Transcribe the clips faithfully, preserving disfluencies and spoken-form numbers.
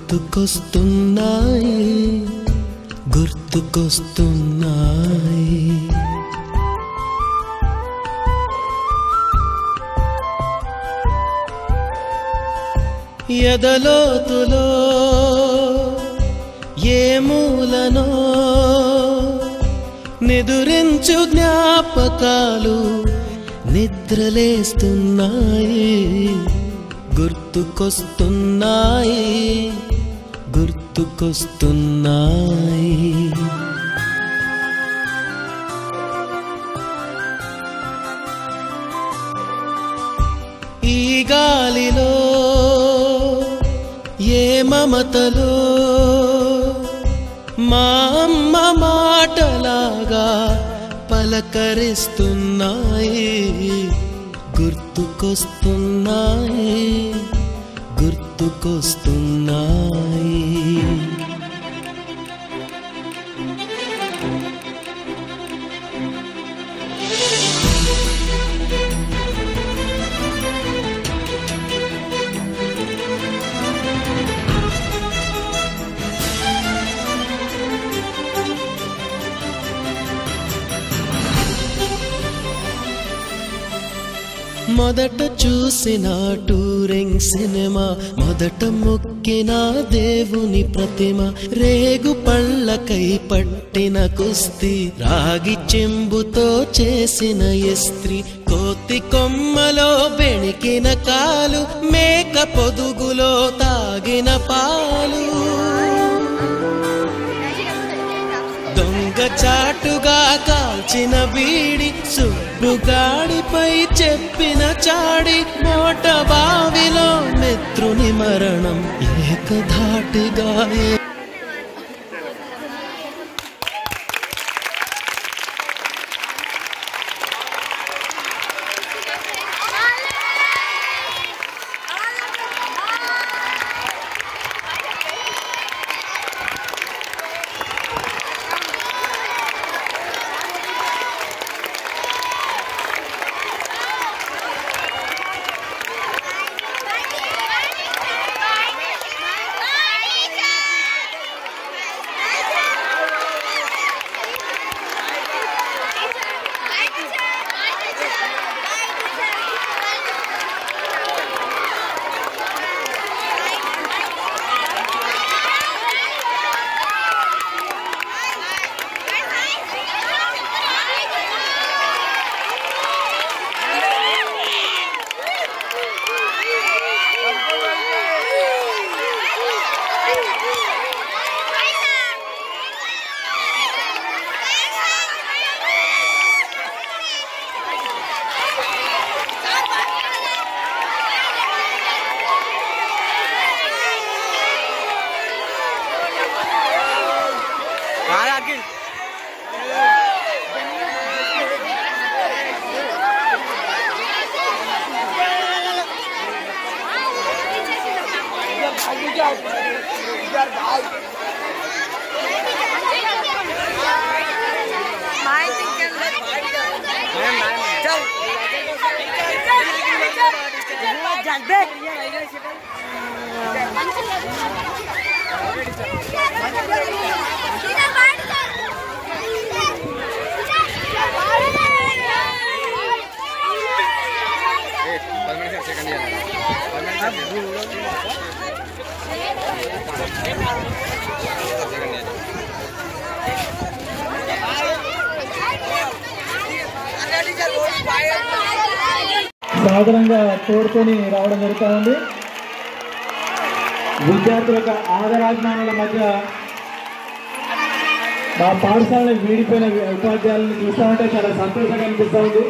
గుర్తుకొస్తున్నాయి గుర్తుకొస్తున్నాయి ఎదలోతులో ఏ మూలనో నిదురించు జ్ఞాపకాలు నిద్రలేస్తున్నాయి గుర్తుకొస్తున్నాయి గుర్తుకొస్తున్నాయి ఈ గాలిలో ఏ మమతలో మా అమ్మ మాటలాగా పలకరిస్తున్నాయి గుర్తుకొస్తున్నాయి గుర్తుకొస్తున్నాయి మొదట చూసిన టూరింగ్ సినిమా మొదట మొక్కిన దేవుని ప్రతిమ రేగు పళ్ళకై పట్టిన కుస్తీ రాగి చెంబుతో చేసిన ఇస్త్రీ కోతి కొమ్మలో బెణికిన కాలు మేక పొదుగులో తాగిన పాలు దొంగ చాటుగా కాల్చిన బీడి సుబ్బుగాడిపై చెప్పిన చాడి మోట బావిలో మిత్రుని మరణం ఏకధాటిగా సాధారణంగా తోడుకొని రావడం జరుగుతూ ఉంది. విద్యార్థుల యొక్క ఆదరాజ్ఞానాల మధ్య మా పాఠశాలను వీడిపోయిన ఉపాధ్యాయులను చూస్తూ ఉంటే చాలా సంతోషంగా అనిపిస్తూ ఉంది.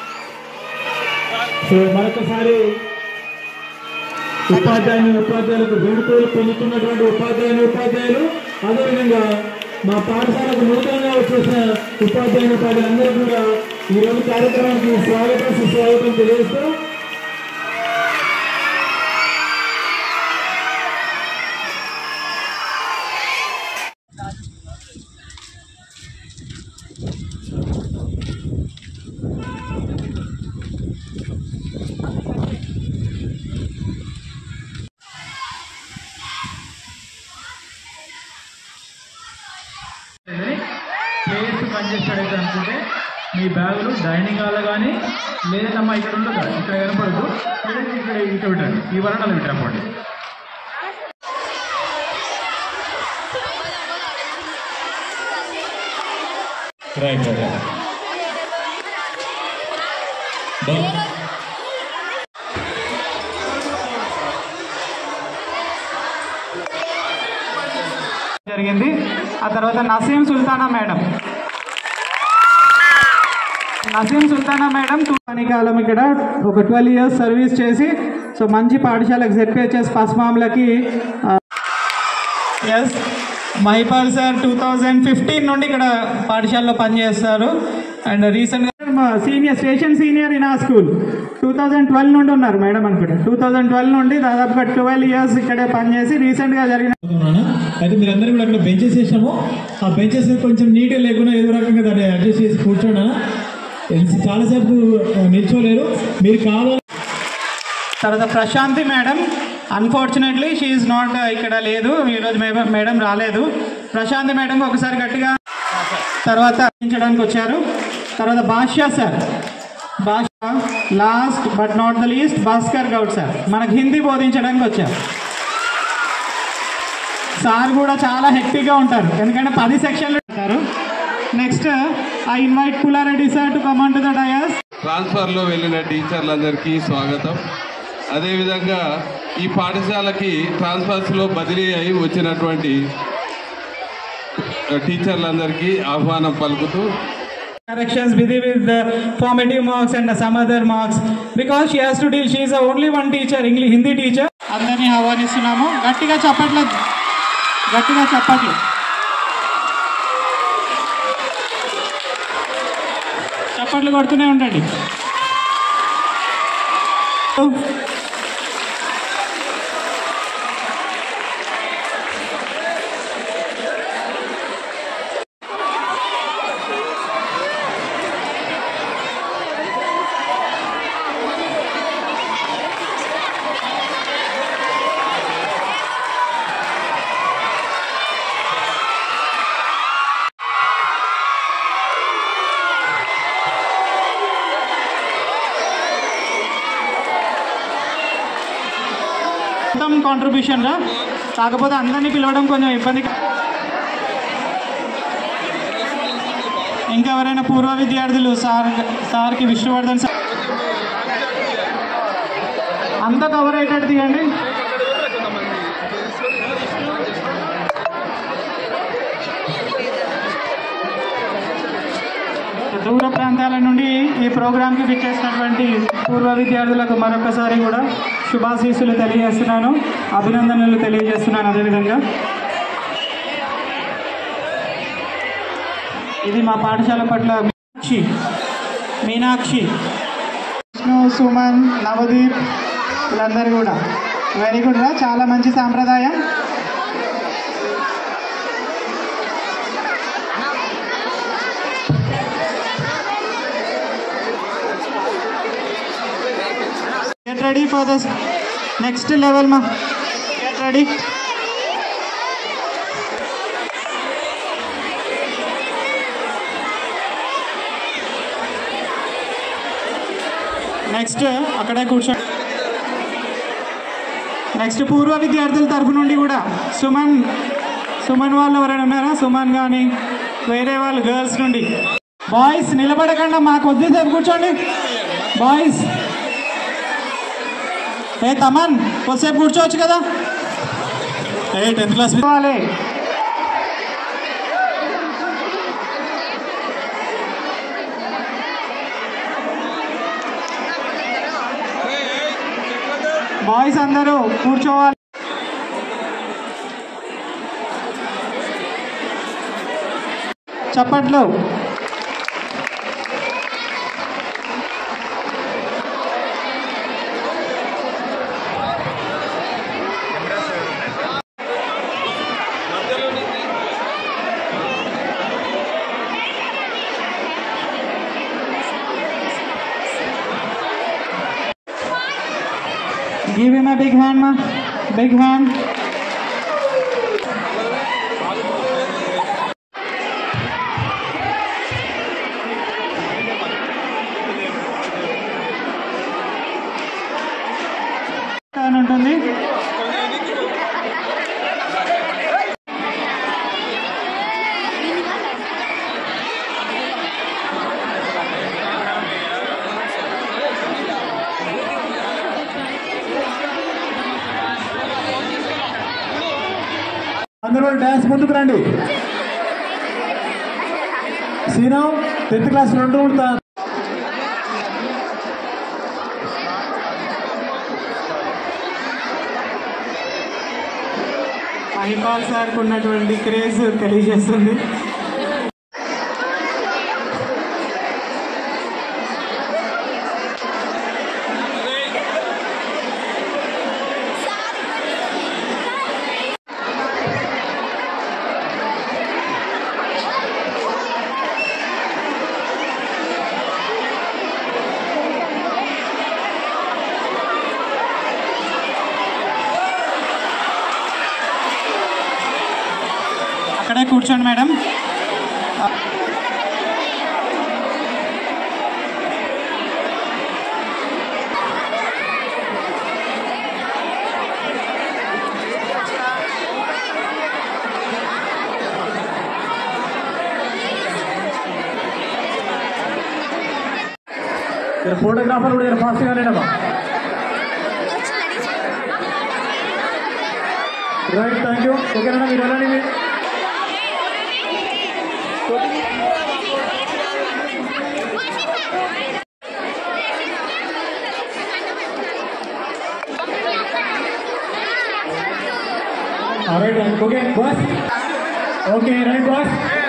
సో మరొకసారి ఉపాధ్యాయుని ఉపాధ్యాయులకు వీడుకోలు పొందుతున్నటువంటి ఉపాధ్యాయుని ఉపాధ్యాయులు అదేవిధంగా మా పాఠశాలకు నూతనంగా వచ్చేసిన ఉపాధ్యాయుని ఉపాధ్యాయులందరూ కూడా ఈరోజు కార్యక్రమానికి స్వాగతం సుస్వాగతం తెలియజేస్తూ పనిచేస్తాడైతే అనుకుంటే మీ బ్యాగులు డైనింగ్ హాల్లో కానీ లేదమ్మా ఇక్కడ ఉండదు కదా, ఇక్కడ కనపడదు, ఇక్కడ ఇక్కడ పెట్టండి, ఈ వరండాలో పెట్టండి. రైట్ రైట్ జరిగింది. ఆ తర్వాత నసీం సుల్తానా మేడం నసీం సుల్తానా మేడం కాలం ఇక్కడ ఒక ట్వెల్వ్ ఇయర్స్ సర్వీస్ చేసి సో మంచి పాఠశాలకు జెడ్పిహెచ్ఎస్ పస్మాములకి S Mahipal sir two thousand fifteen నుండి ఇక్కడ పాఠశాలలో పనిచేస్తారు. అండ్ రీసెంట్గా సీనియర్ స్టేషన్ సీనియర్ ఇన్ ఆ స్కూల్ టూ థౌజండ్ ట్వెల్వ్ నుండి ఉన్నారు మేడం అనుకుంటా. టూ థౌజండ్ ట్వెల్వ్ నుండి దాదాపుగా ట్వెల్వ్ ఇయర్స్ ఇక్కడే పనిచేసి రీసెంట్గా జరిగిన అయితే మీరందరూ కూడా అక్కడ బెంచెస్ వేసాము. ఆ బెంచెస్ కొంచెం నీట్గా లేకుండా ఏదో రకంగా దాన్ని అడ్జస్ట్ చేసి కూర్చోండి. చాలాసేపు నిల్చోలేరు, మీరు కావాలి. తర్వాత Prashanti madam unfortunately she is not ఇక్కడ లేదు, ఈరోజు మేడం రాలేదు. ప్రశాంతి మేడం ఒకసారి గట్టిగా తర్వాత అందించడానికి వచ్చారు. తర్వాత Bhashya sir Bhashya last but not the least Bhaskar Goud sir మనకు హిందీ బోధించడానికి వచ్చారు. సార్ కూడా చాలా హెక్టిక్గా ఉంటారు ఎందుకంటే పది సెక్షన్లు ఉంటారు. Next I invite Pullareddy sir to come on to the dais. ట్రాన్స్ఫర్లో వెళ్ళిన టీచర్లందరికీ స్వాగతం. అదేవిధంగా ఈ పాఠశాలకి ట్రాన్స్ఫర్స్లో బదిలీ అయి వచ్చినటువంటి టీచర్లందరికీ ఆహ్వానం పలుకుతూ corrections with with the formative marks and some other marks because she has to deal, she is the only one teacher English Hindi teacher. అందరినీ ఆహ్వానిస్తున్నాము. గట్టిగా చప్పట్లు గట్టిగా చప్పట్లు చప్పట్లు కొడుతూనే ఉండండి. మొత్తం కాంట్రిబ్యూషన్ రా, కాకపోతే అందరినీ పిలవడం కొంచెం ఇబ్బంది. ఇంకా ఎవరైనా పూర్వ విద్యార్థులు సార్ సార్కి విష్ణువర్ధన్ సార్ అంతా కవర్ అయ్యేటట్టు తీయండి. దూర ప్రాంతాల నుండి ఈ ప్రోగ్రాంకి విచ్చేసినటువంటి పూర్వ విద్యార్థులకు మరొకసారి కూడా శుభాశీస్సులు తెలియజేస్తున్నాను, అభినందనలు తెలియజేస్తున్నాను. అదేవిధంగా ఇది మా పాఠశాల పట్ల మీనాక్షి మీనాక్షి విష్ణు సుమన్ నవదీప్ వీళ్ళందరూ కూడా వెరీ గుడ్ రా, చాలా మంచి సాంప్రదాయం. Get ready for this next level ma. Get ready. Next అక్కడే కూర్చోండి. నెక్స్ట్ పూర్వ విద్యార్థుల తరఫు నుండి కూడా సుమన్ సుమన్ వాళ్ళు ఎవరైనా ఉన్నారా? సుమన్ కానీ వేరే వాళ్ళు గర్ల్స్ నుండి. బాయ్స్ నిలబడకుండా మాకు కొద్దిసేపు కూర్చోండి. బాయ్స్ ఏ తమన్ కొద్దిసేపు కూర్చోవచ్చు కదా, ఏ టెన్త్ క్లాస్ వాళ్ళే. బాయ్స్ అందరూ కూర్చోవాలి. చప్పట్లు. Give him a big hand, ma. Big hand. వాళ్ళు డ్యాన్స్ ముందుకు రండి. సీనా టెన్త్ క్లాస్ రెండు మహిపాల్ సార్కి ఉన్నటువంటి క్రేజ్ తెలియజేస్తుంది. అక్కడే కూర్చోండి మేడం. ఫోటోగ్రాఫర్ కూడా ఫాస్ట్గా లేడమ్మా. Right, thank you. ఓకేనా, మీరు వెళ్ళండి. All right, okay, boss. Okay, right, boss.